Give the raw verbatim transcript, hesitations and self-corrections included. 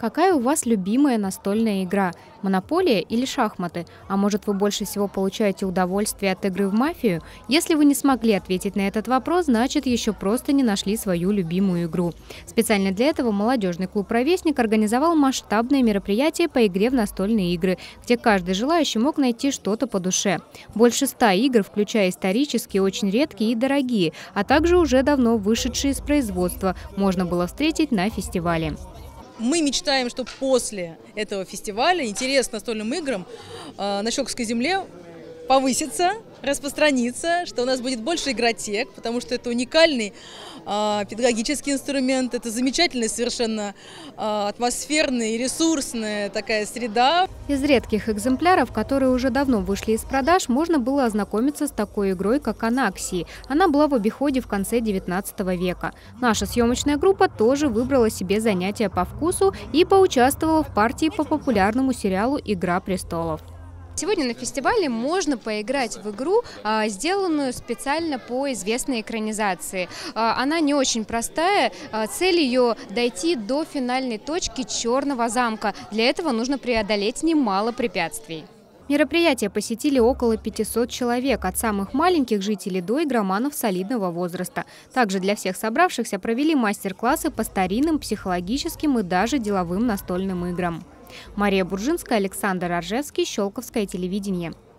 Какая у вас любимая настольная игра? Монополия или шахматы? А может, вы больше всего получаете удовольствие от игры в мафию? Если вы не смогли ответить на этот вопрос, значит, еще просто не нашли свою любимую игру. Специально для этого молодежный клуб «Ровесник» организовал масштабное мероприятие по игре в настольные игры, где каждый желающий мог найти что-то по душе. Больше ста игр, включая исторические, очень редкие и дорогие, а также уже давно вышедшие из производства, можно было встретить на фестивале. Мы мечтаем, что после этого фестиваля интерес к настольным играм э, на Щелковской земле повысится, распространится, что у нас будет больше игротек, потому что это уникальный э, педагогический инструмент, это замечательная совершенно э, атмосферная и ресурсная такая среда. Из редких экземпляров, которые уже давно вышли из продаж, можно было ознакомиться с такой игрой, как «Анаксии». Она была в обиходе в конце девятнадцатого века. Наша съемочная группа тоже выбрала себе занятие по вкусу и поучаствовала в партии по популярному сериалу «Игра престолов». Сегодня на фестивале можно поиграть в игру, сделанную специально по известной экранизации. Она не очень простая. Цель ее – дойти до финальной точки Черного замка. Для этого нужно преодолеть немало препятствий. Мероприятие посетили около пятисот человек, от самых маленьких жителей до игроманов солидного возраста. Также для всех собравшихся провели мастер-классы по старинным, психологическим и даже деловым настольным играм. Мария Буржинская, Александр Оржевский, Щелковское телевидение.